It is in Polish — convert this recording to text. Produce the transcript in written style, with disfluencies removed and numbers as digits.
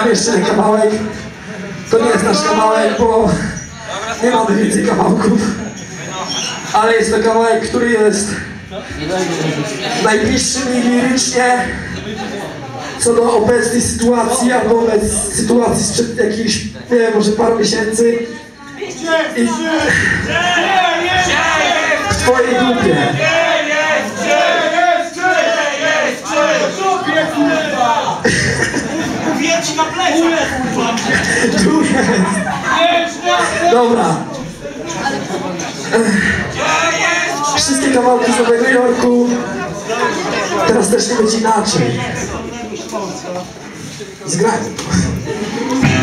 Zagram jeszcze ten kawałek. To nie jest nasz kawałek, bo nie mamy więcej kawałków. Ale jest to kawałek, który jest najbliższy mi lirycznie co do obecnej sytuacji, albo sytuacji sprzed jakichś, nie wiem, może paru miesięcy. I w twojej dupie. Wieci na plecach! Tu jest. Dobra. Wszystkie kawałki z Nowego Jorku. Teraz też nie będzie inaczej. Zgrajmy to.